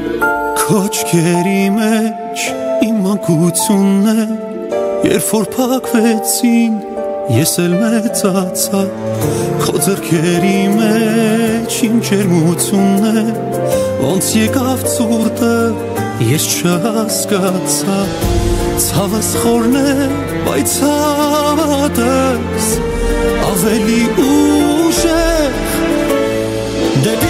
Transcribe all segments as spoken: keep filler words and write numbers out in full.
Քո աչքերի մեջ իմ մանկությունն է, երբ որ փակվեցին, ես էլ մեծացա, քո ձեռքերի մեջ իմ ջերմությունն է, ոնց եկավ ցուրտը, ես չհասկացա, ցավս խորն է, բայց հավատս ավելի ուժեղ դեպի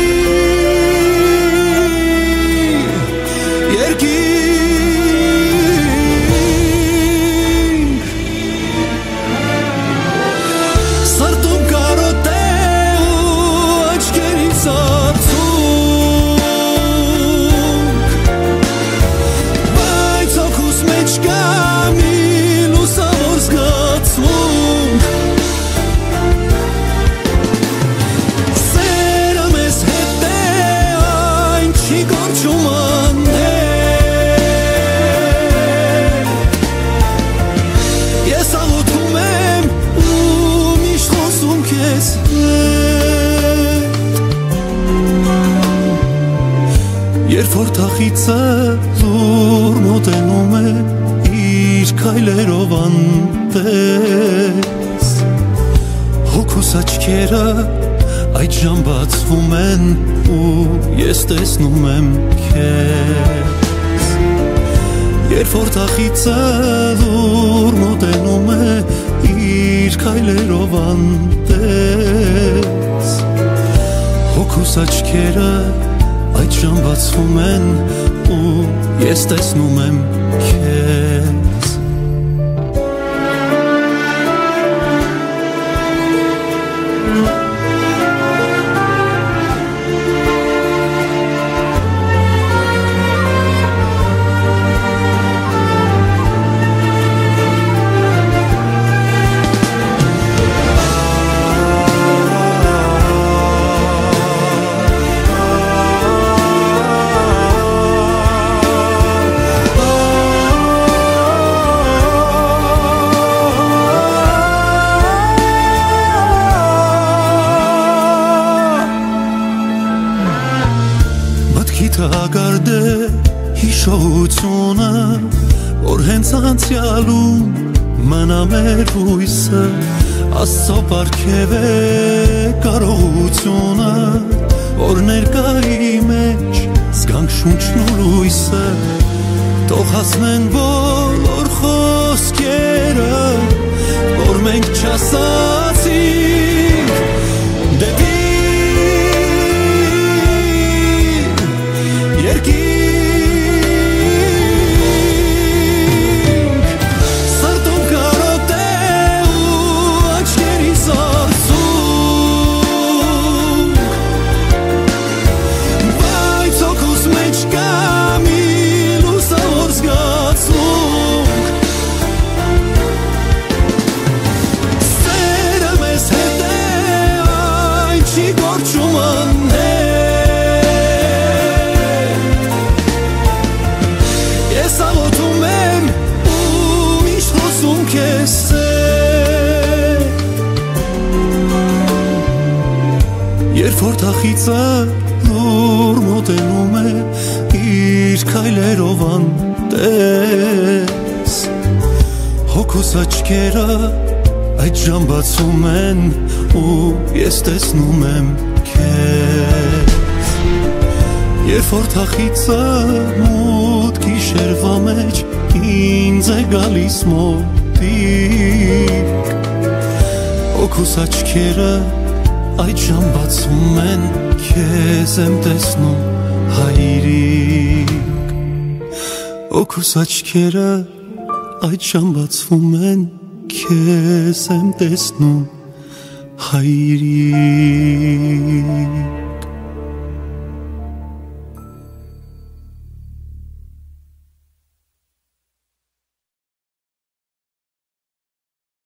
Երբ որ թախիծը լուր մոտենում է իր քայլերով անտես, հոգուս աչքերը այդժամ բացվում են ու ես տեսնում եմ քեզ։ Երբ որ թախիծը լուր մոտենում է իր քայլերով անտես, հոգուս աչքերը այդժամ բացվում են ու ես տեսնում եմ քեզ։ Հագարդ է հիշողությունը, որ հենց անցյալում մնա մեր հույսը, Աստծո պարգև է կարողությունը, որ ներկայի մեջ զգանք շունչն ու լույսը, թող հասնեն բոլոր խոսքերը, որ մենք չասացինք դեպի Երբ որ թախիծը լուր մոտենում է իր քայլերով անտես, հոգուս աչքերը այդժամ բացում են ու ես տեսնում եմ քեզ։ Երբ որ թախիծը մութ գիշերվա մեջ ինձ է գալիս մոտիկ, հոգուս աչքերը այդժամ բացում են, քեզ եմ տեսնում հայրիկ, հոգուս աչքերը այդժամ բացվում են, քեզ եմ տեսնում հայրիկ։